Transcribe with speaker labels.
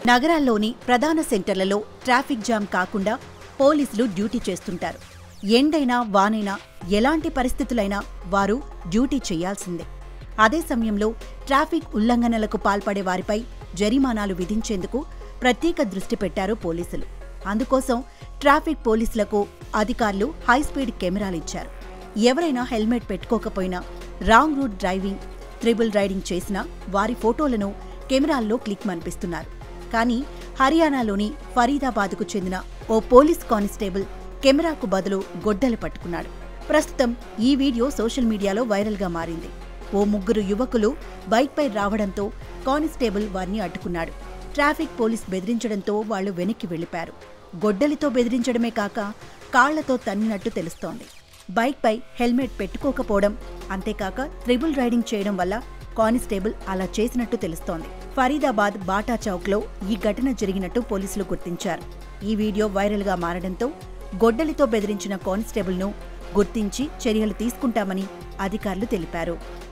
Speaker 1: నగరాల్లోని ప్రధాన సెంటర్లలో traffic jam కాకుండా పోలీసులు డ్యూటీ చేస్తుంటారు. ఎండైనా వానైనా ఎలాంటి పరిస్థితులైనా వారు డ్యూటీ చేయాల్సిందే. అదే సమయంలో ట్రాఫిక్ ఉల్లంఘనలకు పాల్పడే వారిపై జరిమానాలు విధించేందుకు ప్రత్యేక దృష్టి పెట్టారు పోలీసులు. అందుకోసం ట్రాఫిక్ పోలీసులకు అధికారులు హైస్పీడ్ కెమెరాలు ఇచ్చారు. ఎవరైనా హెల్మెట్ పెట్టుకోకపోయినా, wrong route driving, triple riding చేసినా వారి ఫోటోలను కెమెరాల్లో క్లిక్ మనిపిస్తున్నారు. కానీ హర్యానాలోని ఫరీదాబాద్కు చెందిన ఓ పోలీస్ కానిస్టేబుల్ కెమెరాకు బదులు గొడ్డలు పట్టుకున్నాడు. ప్రస్తుతం ఈ వీడియో సోషల్ మీడియాలో వైరల్గా మారింది. ఓ ముగ్గురు యువకులు బైక్పై రావడంతో కానిస్టేబుల్ వారిని అడ్డుకున్నాడు. ట్రాఫిక్ పోలీస్ బెదిరించడంతో వాళ్లు వెనక్కి వెళ్లిపారు. గొడ్డలితో బెదిరించడమే కాక కాళ్లతో తన్నినట్టు తెలుస్తోంది. బైక్పై హెల్మెట్ పెట్టుకోకపోవడం, అంతేకాక ట్రిబుల్ రైడింగ్ చేయడం వల్ల కానిస్టేబుల్ అలా చేసినట్టు తెలుస్తోంది. ఫరీదాబాద్ బాటా చౌక్లో ఈ ఘటన జరిగినట్టు పోలీసులు గుర్తించారు. ఈ వీడియో వైరల్గా మారడంతో గొడ్డలితో బెదిరించిన కానిస్టేబుల్ను గుర్తించి చర్యలు తీసుకుంటామని అధికారులు తెలిపారు.